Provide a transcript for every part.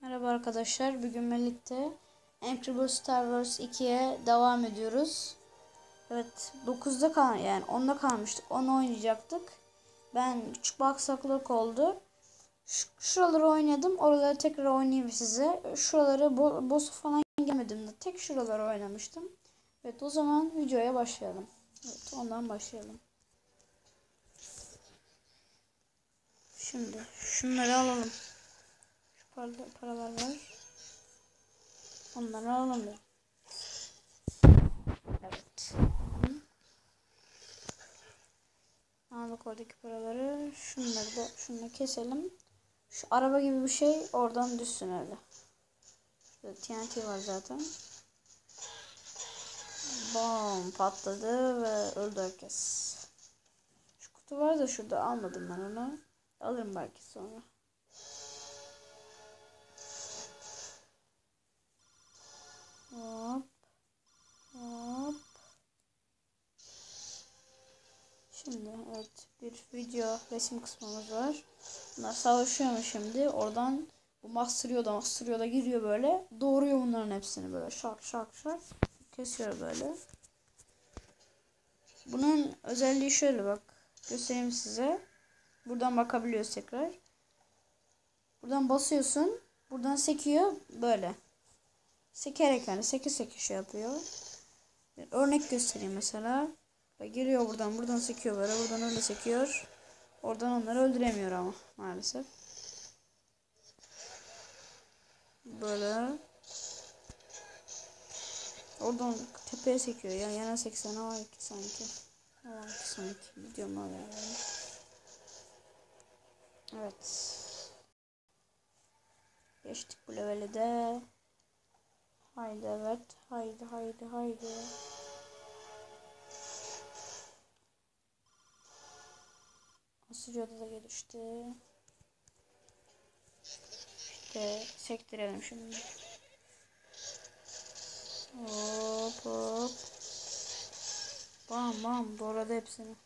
Merhaba arkadaşlar. Bugün birlikte Incredible Star Wars 2'ye devam ediyoruz. Evet, 9'da yani 10'da kalmıştık. Onu oynayacaktık. Ben küçük bir aksaklık oldu. Şuraları oynadım. Oraları tekrar oynayayım size. Şuraları boss'u falan gelmedim de tek şuraları oynamıştım. Evet, o zaman videoya başlayalım. Evet, ondan başlayalım. Şimdi şunları alalım. Şu paralar var. Onları alalım. Evet. Aldık oradaki paraları. Şunları keselim. Şu araba gibi bir şey oradan düşsün öyle. Şurada TNT var zaten. Bom patladı ve öldü herkes. Şu kutu var da şurada, almadım ben onu. Alırım belki sonra. Hop. Hop. Şimdi evet, bir video resim kısmımız var. Bunlar savaşıyor mu şimdi? Oradan bu Master Yoda giriyor böyle. Doğruyor bunların hepsini böyle. Şak şak şak. Kesiyor böyle. Bunun özelliği şöyle, bak. Göstereyim size. Buradan bakabiliyoruz tekrar. Buradan basıyorsun. Buradan sekiyor böyle. Sekerek, yani seke şey yapıyor. Bir örnek göstereyim mesela. Bak, giriyor buradan sekiyor böyle. Buradan öyle sekiyor. Oradan onları öldüremiyor ama maalesef. Böyle. Oradan tepeye sekiyor. Yani yana 80'e var ki sanki. Var ki sanki. Videom var yani. Evet. Geçtik bu leveli de. Haydi evet. Haydi. Asırıyorda da gelişti. İşte sektirelim şimdi. Hop. Bam doğradı hepsini.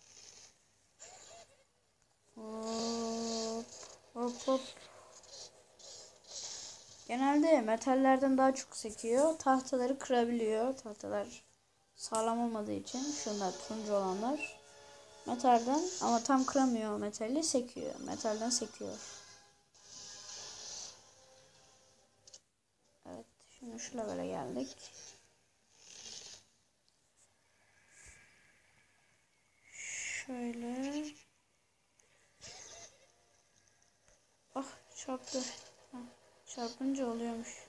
Hop. Genelde metallerden daha çok sekiyor. Tahtaları kırabiliyor. Tahtalar sağlam olmadığı için, şunlar turuncu olanlar metalden, ama tam kıramıyor, metali sekiyor. Metalden sekiyor. Evet, şimdi şu levele geldik. Şöyle. Ah, çarptı. Heh, çarpınca oluyormuş.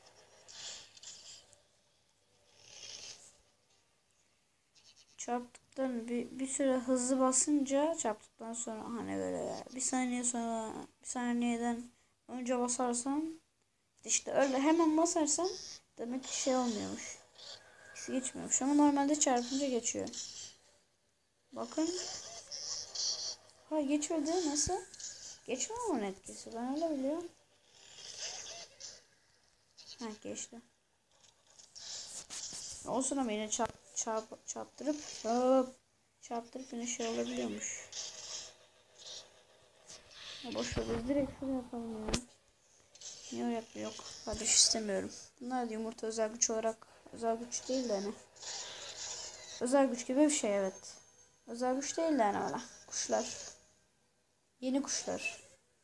Çarptıktan bir süre hızlı basınca, çarptıktan sonra hani böyle bir saniye sonra, bir saniyeden önce basarsan, işte öyle hemen basarsan demek ki şey olmuyormuş. İkisi geçmiyormuş ama normalde çarpınca geçiyor. Bakın. Ha, geçmedi, nasıl? Geçmiyor mu etkisi? Ben öyle biliyorum. Ha, geçti. Olsun ama yine çarptırıp yine şey olabiliyormuş. Boş ver, biz direkt şunu yapalım ya. Niye öyle yapıyor? Yok. Kardeş istemiyorum. Bunlar da yumurta özel güç olarak, özel güç değil de hani. Özel güç gibi bir şey, evet. Özel güç değil de hani öyle. Kuşlar. Yeni kuşlar.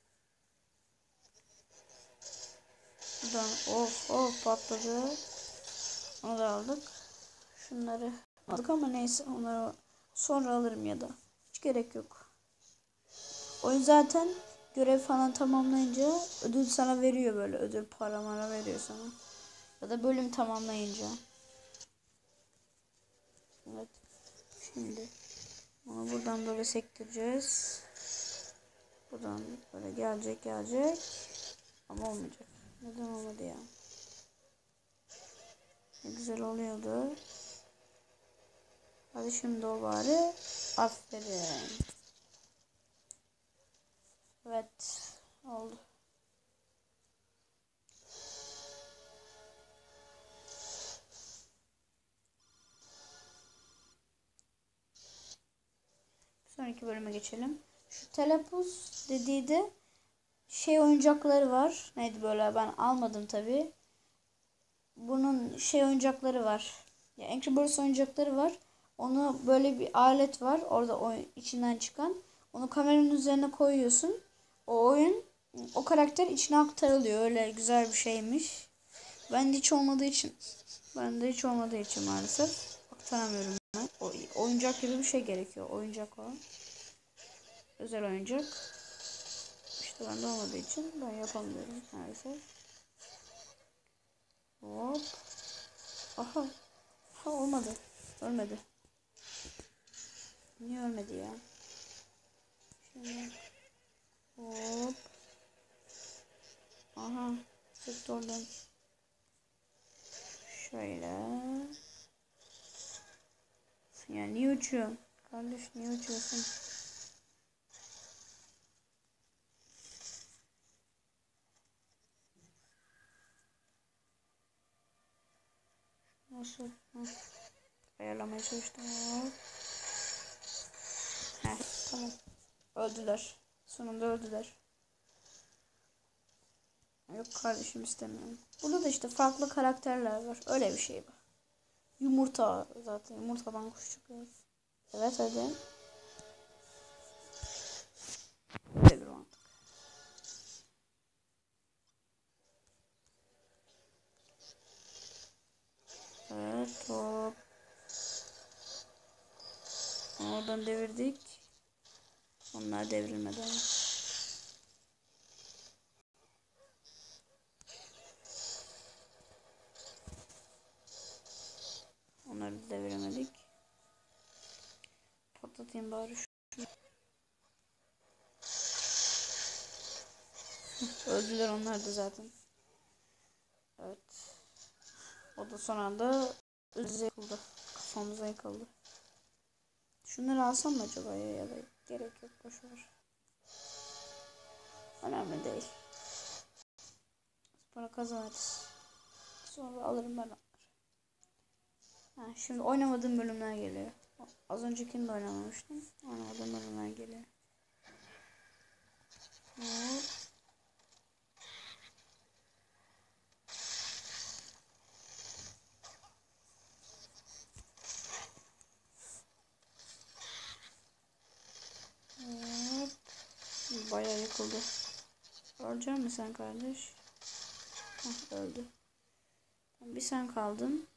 Buradan of patladı. Onu da aldık. Şunları aldık ama neyse, onları sonra alırım ya da. Hiç gerek yok. Oyun zaten görev falan tamamlayınca ödül sana veriyor, böyle ödül para veriyor sana. Ya da bölüm tamamlayınca. Evet. Şimdi onu buradan böyle sektireceğiz. Buradan böyle gelecek. Ama olmayacak. Neden olmadı ya? Ne güzel oluyordu. Hadi şimdi o bari. Aferin. Evet. Oldu. Sonraki bölüme geçelim. Şu telepos dediği de şey oyuncakları var. Neydi böyle, ben almadım tabi. Bunun şey oyuncakları var. Ya Angry Birds oyuncakları var. Onu böyle bir alet var. Orada içinden çıkan. Onu kameranın üzerine koyuyorsun. O oyun o karakter içine aktarılıyor. Öyle güzel bir şeymiş. Ben de hiç olmadığı için maalesef aktaramıyorum ben. Oyuncak gibi bir şey gerekiyor. Oyuncak o. Özel oyuncak. İşte bende olmadığı için ben yapamıyorum maalesef. Hop. Aha. Ha, olmadı. Ölmedi. Niye ölmedi ya? Şimdi. Hop. Aha. Sektörden. Şöyle. Ya niye uçuyorsun? Kardeş niye uçuyorsun? Nasıl? Ayarlamaya çalıştım. Hop. Heh, tamam. Öldüler. Sonunda öldüler. Yok kardeşim, istemiyorum. Burada da işte farklı karakterler var. Öyle bir şey bu. Yumurta zaten. Yumurtadan kuş çıkıyor. Evet hadi. Böyle bir mantık. Evet hop. Oradan devirdik. Onlar devrilmeden. Onları da deviremedik. Patlatayım bari şu. Öldüler onlar da zaten. Evet. O da son anda yıkıldı. Kafamıza yıkıldı. Şunları alsam mı acaba ya da gerek yok, boşver. Önemli değil. Para kazanırız. Sonra alırım ben onları. Şimdi oynamadığım bölümler geliyor. Az öncekini de oynamamıştım. Oynamadığım bölümler geliyor. Hop. Hop. Bayağı yıkıldı. Ölecek misin sen kardeş? Hah, öldü. Bir sen kaldın.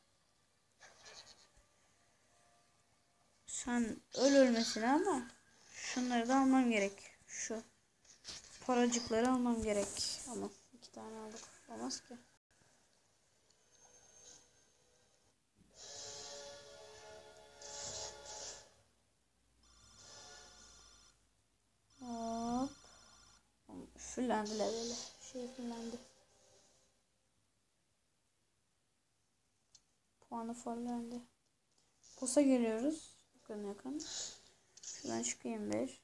Sen ölmesin ama şunları da almam gerek. Şu paracıkları almam gerek. Ama 2 tane aldık. Olmaz ki. Hop. Fullendiler böyle. Fullendi. Puanı fullendi. Posa geliyoruz. Yakın. Şuradan çıkayım bir.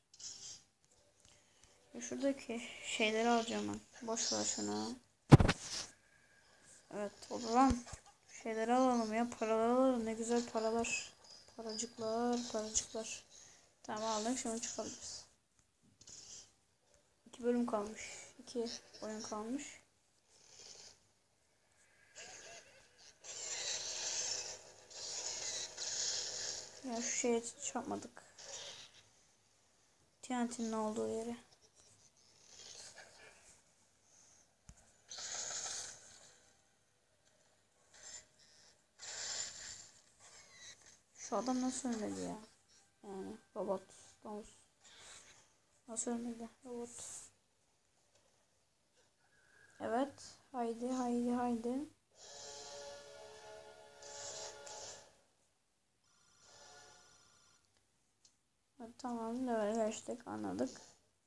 Şuradaki şeyleri alacağım ben. Boş ver şunu. Evet, olur lan. Şeyleri alalım ya. Paraları alalım. Ne güzel paralar. Paracıklar. Tamam, aldım. Şimdi çıkabiliriz. 2 bölüm kalmış. 2 oyun kalmış. Ya şu şeye çarpmadık. TNT'nin olduğu yere. Şu adam nasıl ölmedi ya? Yani robot. Domuz. Nasıl ölmedi? Robot. Evet. Haydi. Evet, tamam. Level geçtik. Anladık.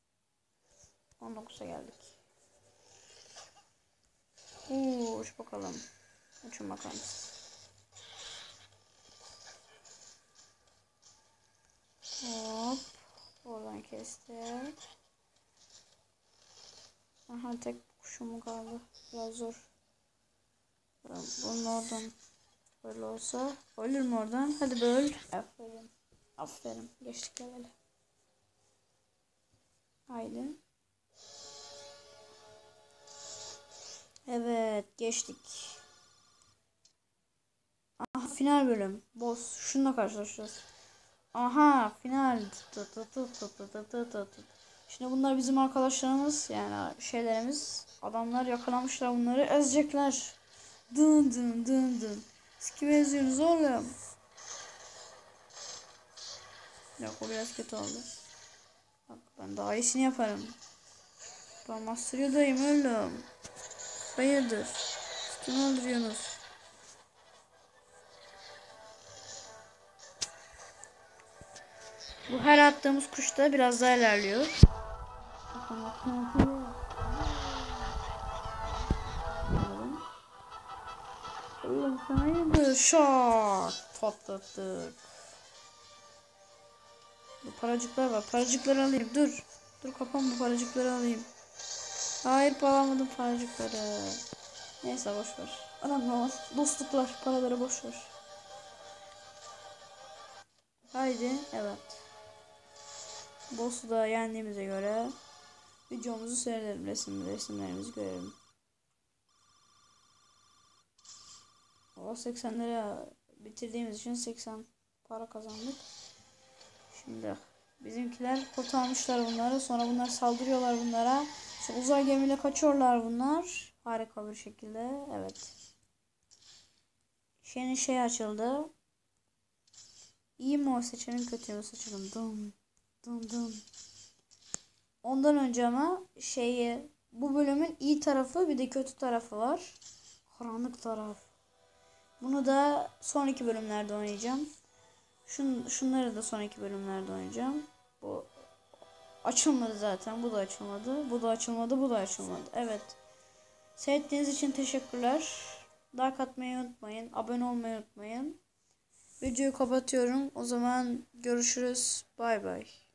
19'a geldik. Uç bakalım. Uçun bakalım. Hop. Oradan kestik. Aha, tek kuşum kaldı. Biraz zor. Bunun oradan böyle olsa. Ölür mü oradan? Hadi böyle. Aferin. Geçtik leveli. Haydi. Geçtik. Aha, final bölüm. Boss. Şununla karşılaşacağız. Aha, final. Şimdi bunlar bizim arkadaşlarımız, yani şeylerimiz. Adamlar yakalamışlar, bunları ezecekler. Dın dın dın dın. Siz kimi eziyorsunuz oğlum? Yok, o biraz kötü oldu. Bak, ben daha iyisini yaparım. Ben Master Yoda'yım oğlum. Hayırdır? Siz kimi öldürüyorsunuz? Bu her attığımız kuş da biraz daha ilerliyor. Oğlum sen hayırdır? Şak! Patlattık. Bu paracıklar var. Paracıkları alayım. Dur. Dur, kafam, bu paracıkları alayım. Hayır, alamadım paracıkları. Neyse, boşver. Anam, dostluklar. Paraları boşver. Haydi. Evet. Boss'u da yendiğimize göre videomuzu seyredelim. Resimlerimizi görelim. O 80 lira bitirdiğimiz için 80 para kazandık. Şimdi bizimkiler kurtarmışlar bunları. Sonra bunlar saldırıyorlar bunlara. Sonra uzay gemiyle kaçıyorlar bunlar. Harika bir şekilde. Evet. Şey açıldı. İyi mi o seçelim, kötü mü seçelim? Dın dın dın. Ondan önce ama bu bölümün iyi tarafı, bir de kötü tarafı var. Karanlık taraf. Bunu da sonraki bölümlerde oynayacağım. Şunları da sonraki bölümlerde oynayacağım. Bu açılmadı zaten. Bu da açılmadı. Bu da açılmadı. Bu da açılmadı. Evet. Seyrettiğiniz için teşekkürler. Like atmayı unutmayın. Abone olmayı unutmayın. Videoyu kapatıyorum. O zaman görüşürüz. Bay bay.